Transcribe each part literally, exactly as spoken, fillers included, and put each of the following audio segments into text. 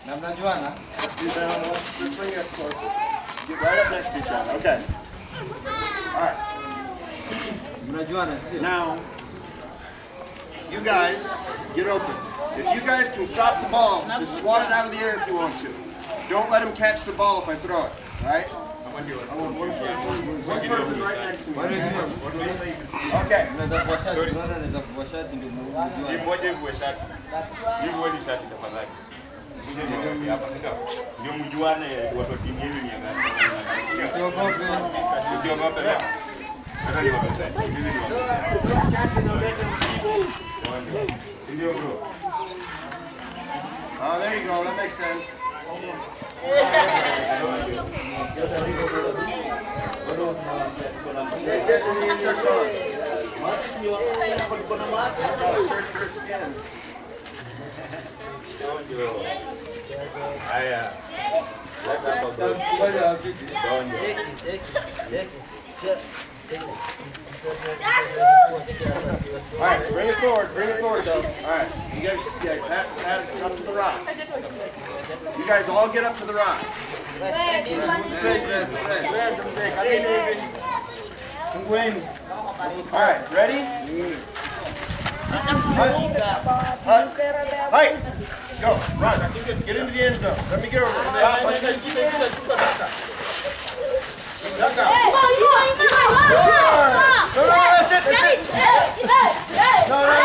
Namnajuana? Let's bring it closer. Get right up next to each other. Okay. Alright. Now, you guys get open. If you guys can stop the ball, just swat it out of the air if you want to. Don't let him catch the ball if I throw it. Alright? I want one person right next to me. Okay. Oh, there you go. That makes sense. Alright, bring it forward, bring it forward though. Alright, you guys, yeah, Pat, Pat, up to the rock. You guys all get up to the rock. Alright, ready? Fight! Go, run. Get into the end zone. Let me get over there. Stop. No, no, that's it, that's it. No, no, no,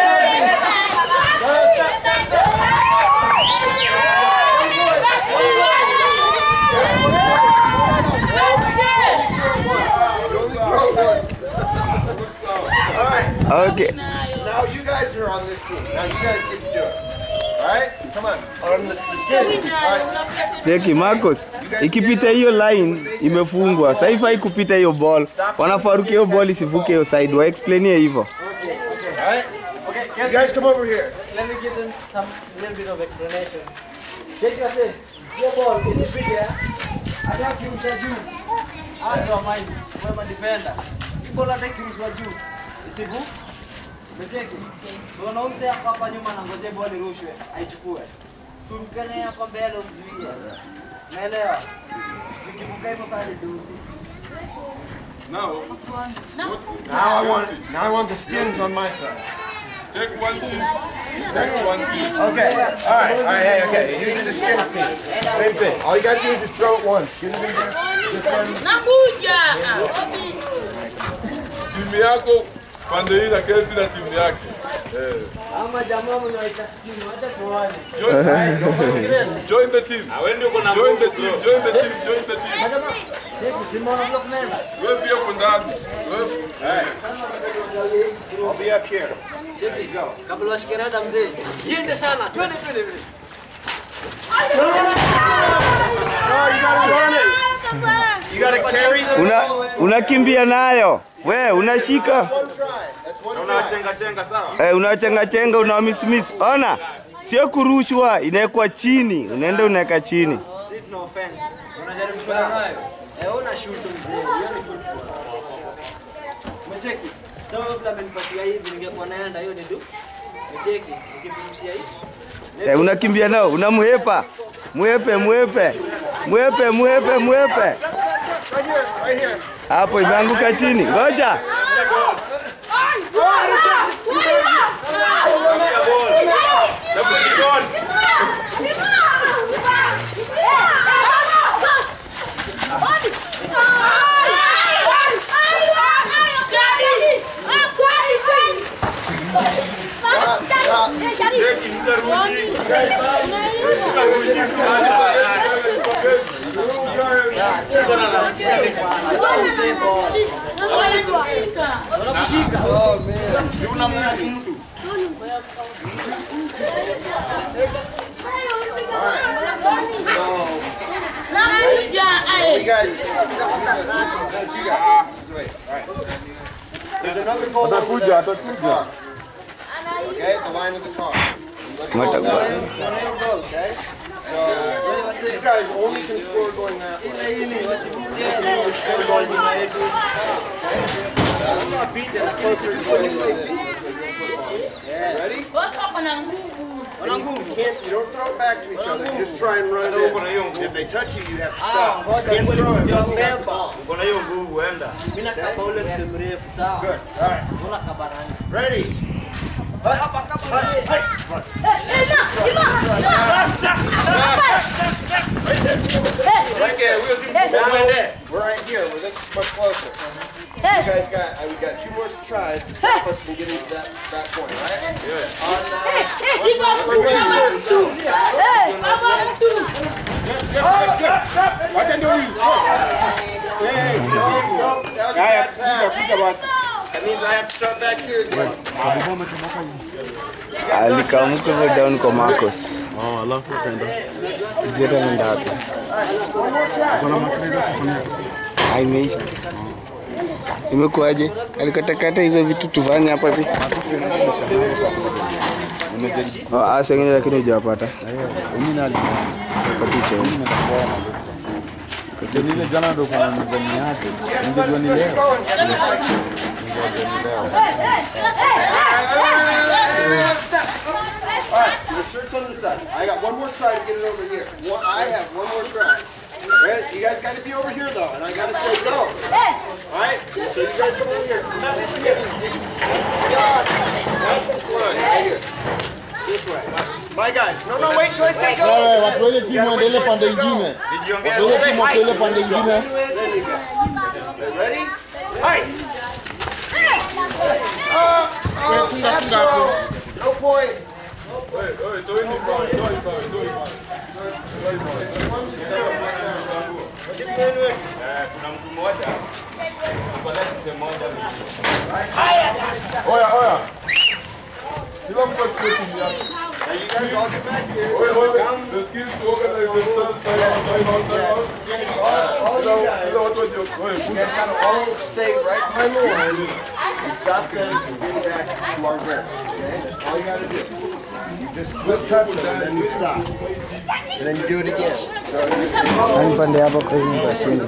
Okay. Now you guys are on this team. Now you guys get to do it. Alright? Come on. On the, the skin. Alright. Cheki Marcos. Ikipita hiyo line imefungwa. Sasa ifai kupita hiyo ball. Wanafarukia hiyo ball isivuke hiyo side. Wa explain hivyo. Okay. Alright? Okay, you guys come over here. Let me give them some little bit of explanation. Take your seat. Your ball is a bit here. Attack you juu. Ask your mind. Wewe defender. Ball attack you juu. Isivu. Mcheki. So unaomse hapa nyuma na ngoje ball irushwe, aichukue. Surukane hapa mbele umzuie. Naelewa. Tukivuka hivyo sasa ndio. Now, now I want now I want the skins on my side. Take one team. Take one team. Okay. All right. All right. Hey, okay. Using the skin team. Same thing. All you gotta do is just throw it once. Get it in there. This one. Nabuja. Timu yako pande hii na kesi na timu yake. Eh. Ama jamaa mnaita skin, acha tuone. Join the team. Join the team. Join the team. Join the team. Jamaa, hebu simama block nenda. Wewe pia uko ndani. I'll be up here. There you go. Kabla washikirada mzee. Yende sana. Twende twende. No, you gotta run it. You gotta carry the Una unakimbia nayo. We unashika. Unachenga chenga sawa? Eh, unachenga chenga una miss miss. Ona. Sio kurushwa, inawekwa chini. Unaenda unaweka chini. Sit no offense. Unajaribu sana nayo. Eh, una shoot mzee. Hiyo ni full press. Umecheki? Sawa kabla amenipatia hivi ningekuwa naenda hiyo ni du. Umecheki? Nikimrushia hivi. Eh, unakimbia nao, unamhepa. Mwepe, mwepe. Mwepe, mwepe, mwepe. right here, right here. Hapo imeanguka chini. Ngoja. Oh man. You guys, you guys, wait. All right. There's another goal over there. Okay, the line of the car. Let's go down. Okay. So you guys only can score going that way. That's closer to the yeah. Ready? Wana nguvu. You can't, you don't throw it back to each other. You just try and run it in. If they touch you, you have to Ah, stop. You ngoja can't ngoja throw it. ndio You have to mbeba. fall. Uko na hiyo nguvu enda. Mimi nataka ule mse mrefu sawa. Good. All right. Mbona kabarani? Ready? Hapa kama We're right here. We're this much closer. You guys got, uh, we got two more tries to stop us from getting to that, that point, right? Yeah. On, that means I have to start back here again. Alikamuka hivyo down kwa Marcos. Oh, alafu akaenda. Zeta nenda hapo. Kuna makreza kufanya. Ah, imeisha. Imekuaje? Alikatakata hizo vitu tufanye hapa tu. Nimejaribu. Oh, asa ngine lakini hujapata. Mimi nali. Kapicha. Mimi nitakuwa na. Kwa nini jana ndo kuna mzani yake? Ningejua ni leo. Alright, so the shirt's on the side. I got one more try to get it over here. One, I have one more try. Ready? You guys got to be over here though, and I got to say go. Alright? So you guys come over here. Come over here. This line, right here. This way. My guys. No, no, wait till I say go. Wewe watu wale timu waendelee pande nyingine. Watu wale timu waendelee pande nyingine. There you go. Ready? Hi. Uh, uh, that's wrong. No point. Oya, oya. Kila mtu achukue timu yake. Now you guys all get back here. Oya, oya. The skills to organize themselves. Time out, time out, time out. All you guys, Kila watu wajio. Oya, you guys gotta all stay right behind the line and stop them from getting back to our goal. Okay? That's all you gotta do. You just flip touch them and then you stop. And then you do it again. So Nani pande hapo kwa hiyo mashine.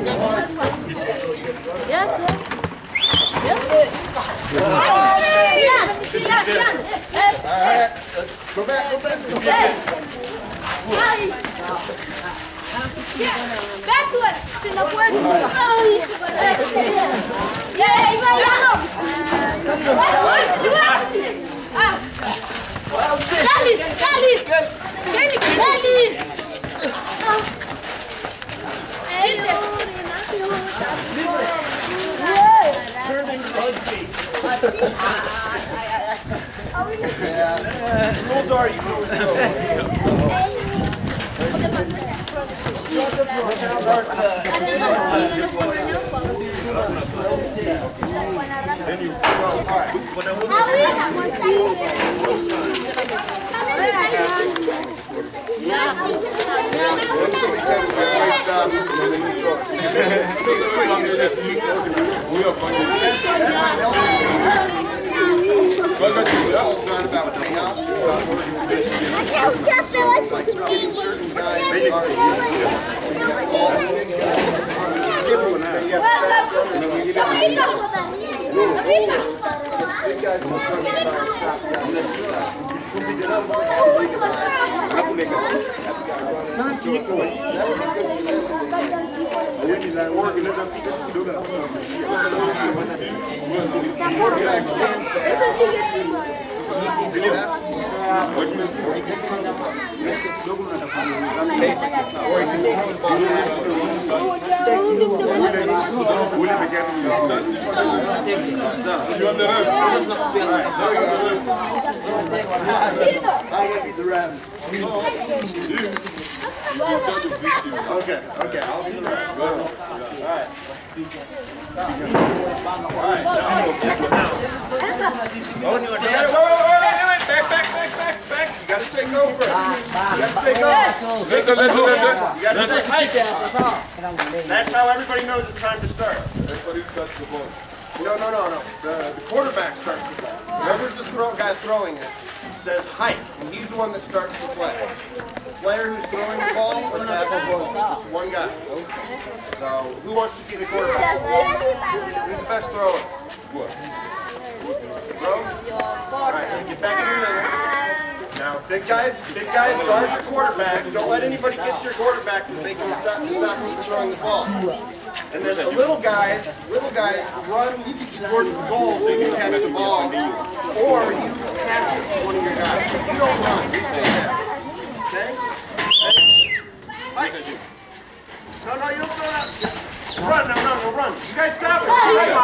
Alright, let's go back, go back, go back. Backward! Se não pode. E aí, vai lá! Ah! Charlie! Charlie! Charlie! Charlie! Yeah. The rules are you know the somebody tells you that right stops and then you go. Not about chaos. Like getting certain guys Okay, okay, I'll be the ref. Alright. Back, back, back, back, back. You gotta say go first. You gotta say go. Let it, let it, let it. You gotta say hike. That's how everybody knows it's time to start. Everybody starts the ball. No, no, no, no. The, the quarterback starts the ball. Whoever's the throw, guy throwing it says hike, and he's the one that starts the play. The player who's throwing the ball or the passing ball is just one guy. So who wants to be the quarterback? Who's the best thrower? What? Throw? All right, get back in your middle. Now Big guys, big guys, guard your quarterback. Don't let anybody get to your quarterback to make him stop to stop him from throwing the ball. And then the little guys, little guys run towards the goal so you can catch the ball, or you pass it to one of your guys. You don't run, you stay there. Okay? Right. No, no, you don't throw it out. Run, no, no, no, run. You guys stop it.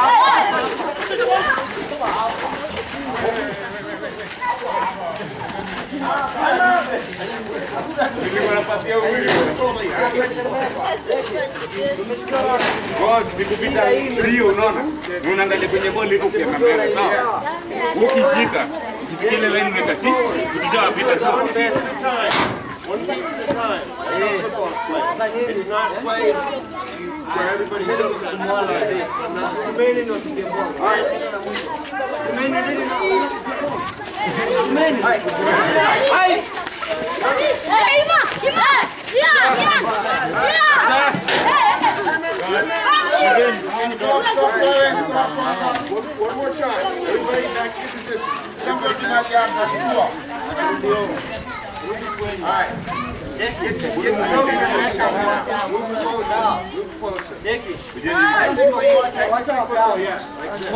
Nikupita hiyo unaona? Unaangalia kwenye ball iko kwa kamera sawa? Ukifika, ukifika ile line ngekati, ukishapita sawa. One piece at a time. One piece at a time. That's how football's played. It's not played where everybody goes at once. All right. Hey, Ima! Ima! Yeah! Yeah! Yeah! One more time. Everybody back to position. All right. Get, get closer. Move closer. Move closer. Check it. Watch out, football, yeah. Like this.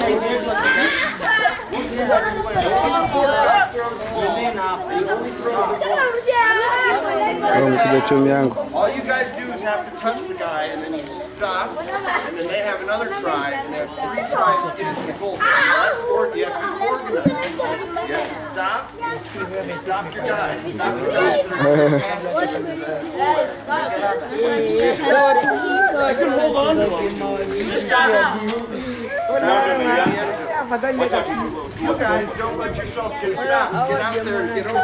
All you guys do is have to touch the guy, and then you stop, and then they have another try, and there's three tries to get into the goal. You have to be organized. You have to stop, and stop your guys. Stop your guys. You can hold on to him. You just stop moving. You guys don't let yourself get stopped. Get out there and get over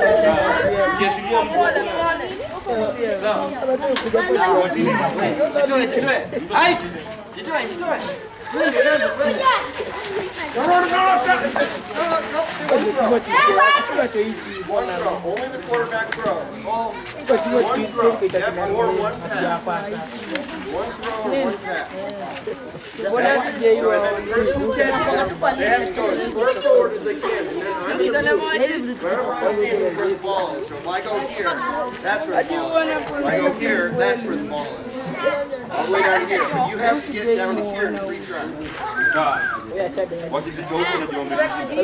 Jitoe, jitoe. Hai! Jitoe, jitoe. Twende, twende, twende. No, no, no, no, stop. No, no, no. One throw. One throw. Only the quarterback throws. One throw. Yep, or one pass. One throw or one pass. So, and then the person who catches it, they have to go as far forward as they can. And then I'm going to move wherever I'm standing is where the ball is. So if I go here, that's where the ball is. If I go here, that's where the ball is. All the way down here. But you have to get down to here in three tries. Wakifika huko na jiombe.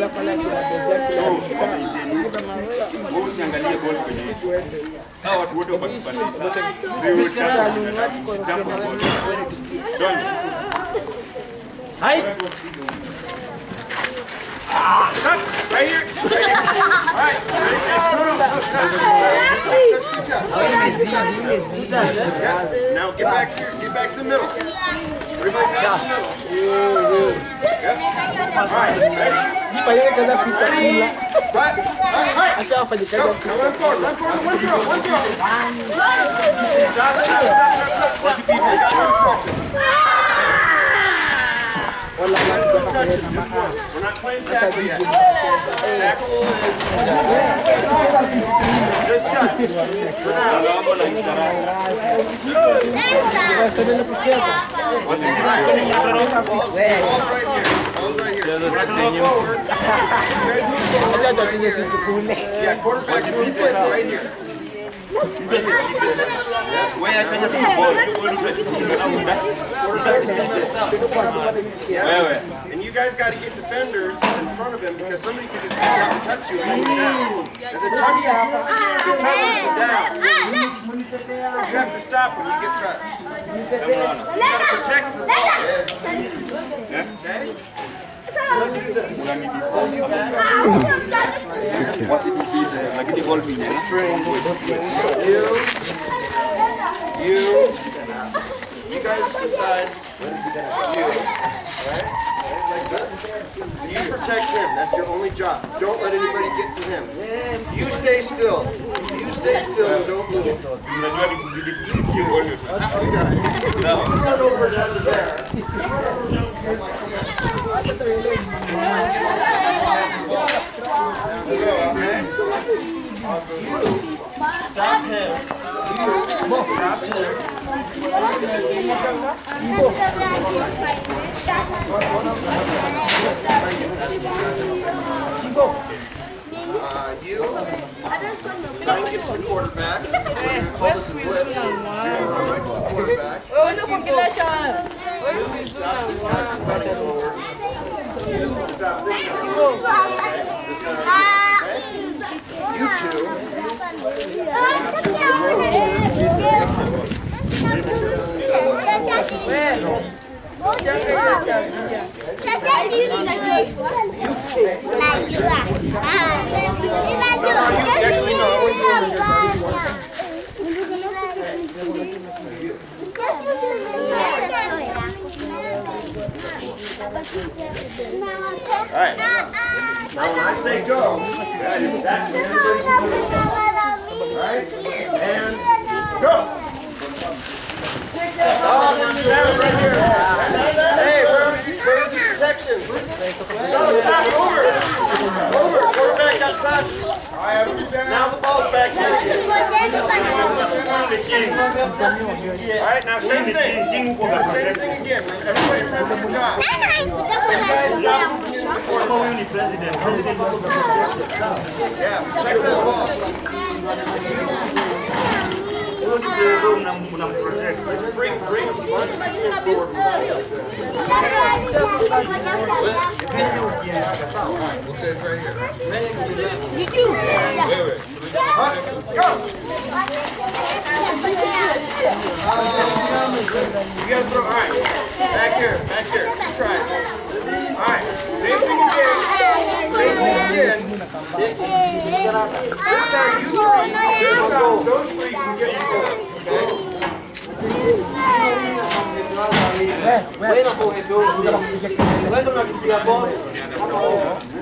Usiangalie ball kwenye. Hao watu wote wapata. Hi. Ah, stop. Right here. Right here. All right. No, no, no. Yeah. Now get back here. Get back to the middle. Everybody back to the middle. Yep. All right. Ready? Right. Right. Right. Go. Now run forward. Run forward. One throw. One throw. Stop. Stop. Stop. Stop. What's the people? We're not playing tackle yet. Tackle is just touch. For now. Ball's right here. Ball's right here. We're not going forward. Yeah, quarterback is right here. Wewe achaje ball, hiyo ball utachukua na muda. Wewe. And you guys got to get defenders in front of him because somebody can just touch you and you down. If the touch you, the touch you down. You have to stop when you get touched. You got to protect the ball. Okay? Let's do this. All you guys. You. You. You guys decide. You. Right? Like this. You protect him. That's your only job. Don't let anybody get to him. You stay still. You stay still and don't move. Unajua ni kuzidi kufikia ball. You guys. Run over to there. Okay? You stop him. You stop him. Uh, you try and get to the quarterback. We're going to call this a blitz. You're going to run right to the quarterback. Stop this guy from running forward. You stop this guy. This guy. Okay? You two. Alright. Now when I say go, that's Alright? And go! Oh, there's right here. Hey, where's your protection? No, stop, over! Over! Quarterback got touched. Now the ball's back here. Alright, now same thing. Same thing again. Everybody remember your job. Yeah, protect that ball. Bring, bring him forward. Alright, we'll say it's right here. You do. Wait, wait. Go! You gotta throw, alright. Back here, back here. Two tries. Alright, same thing again. Same thing again. This time you three, this time those three can get the ball. Wewe unapokuwa wewe ndio unakipiga ball.